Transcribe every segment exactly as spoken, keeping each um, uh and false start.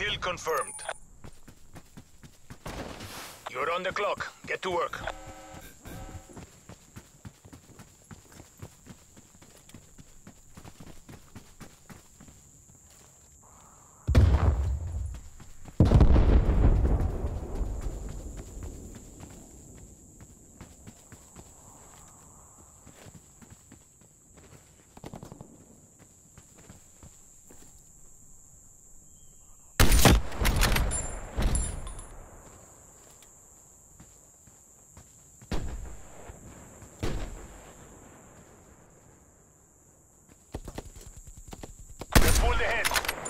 Kill confirmed. You're on the clock. Get to work. Pull ahead.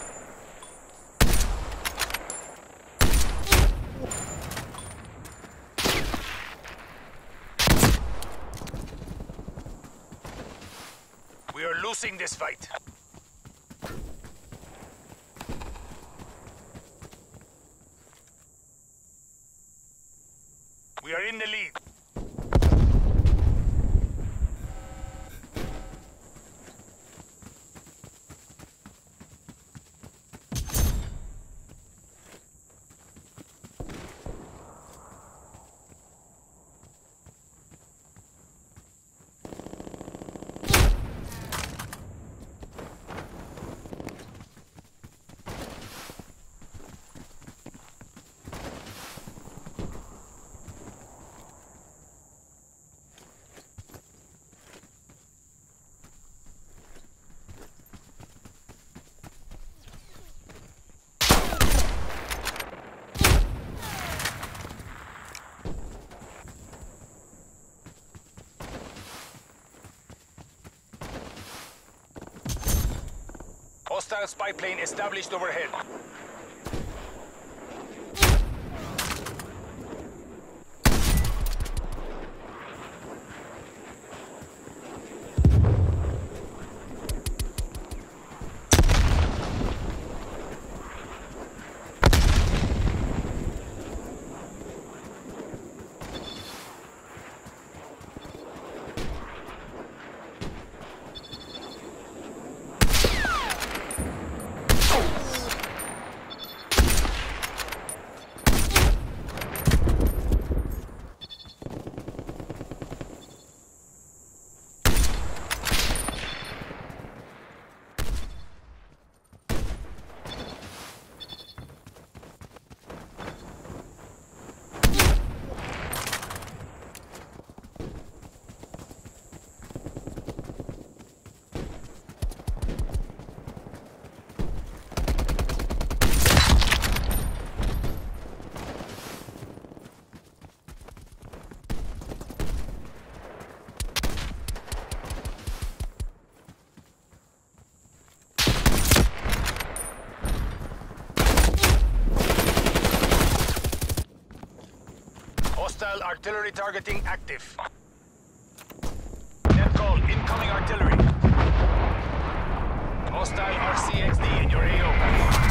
We are losing this fight. We are in the lead. Hostile spy plane established overhead. Hostile artillery targeting active. Net call, incoming artillery. Hostile R C X D in your A O.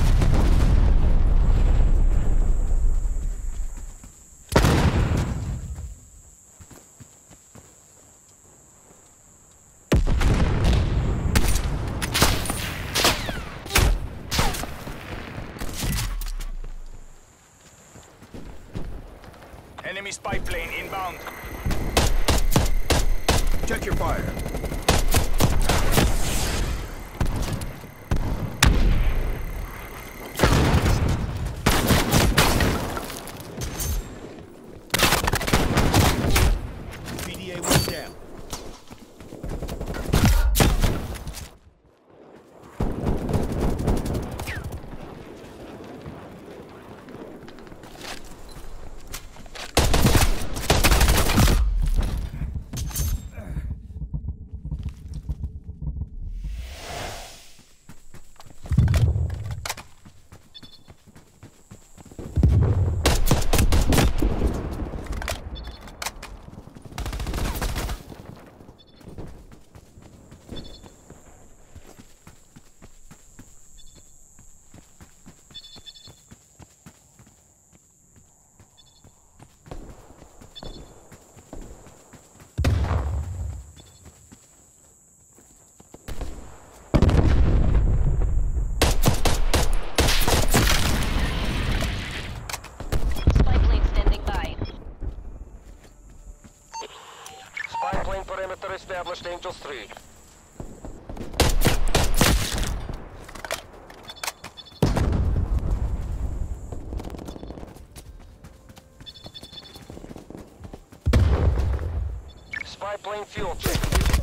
Enemy spy plane inbound. Check your fire. P D A went down. established Angels three. Spy plane fuel check.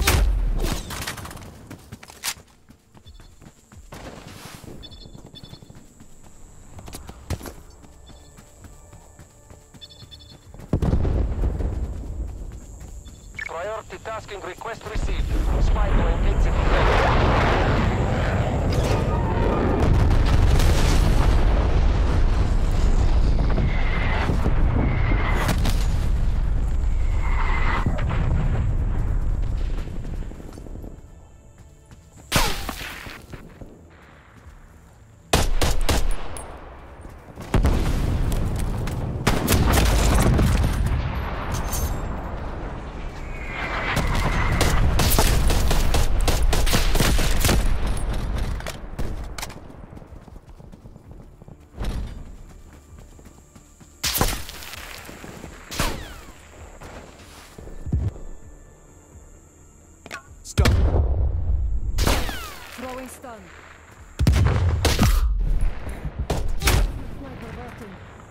Priority tasking request received. Spy plane exit. Stun. Throwing stun. Sniper button.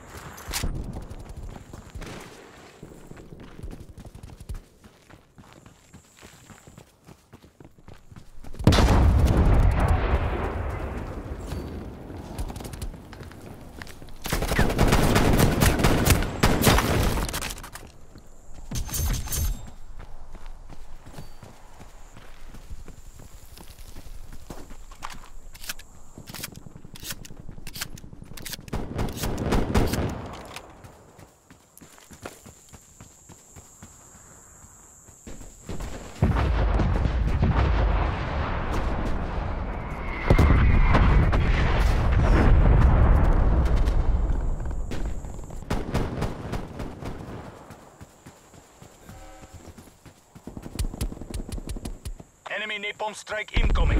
Enemy napalm strike incoming.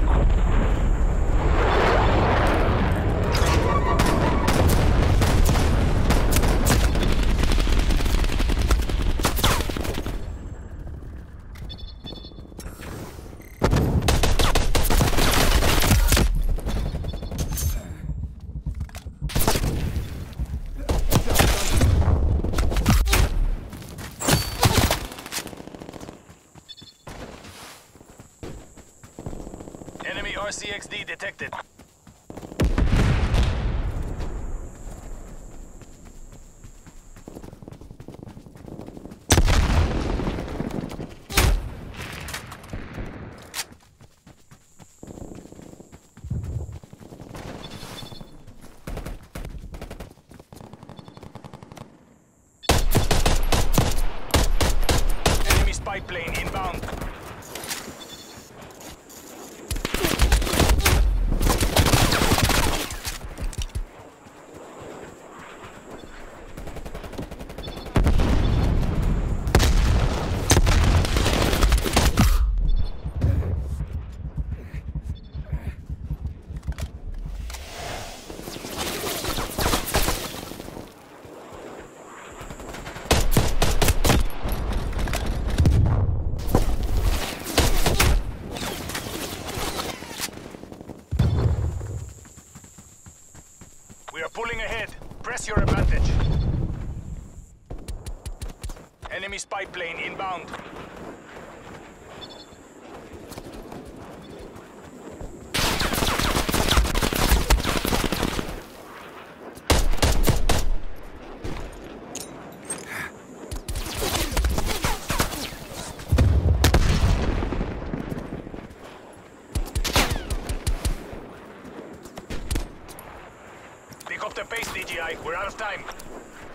Enemy R C X D detected. Enemy spy plane inbound. We are pulling ahead. Press your advantage. Enemy spy plane inbound. Pick up the pace, D J I. We're out of time.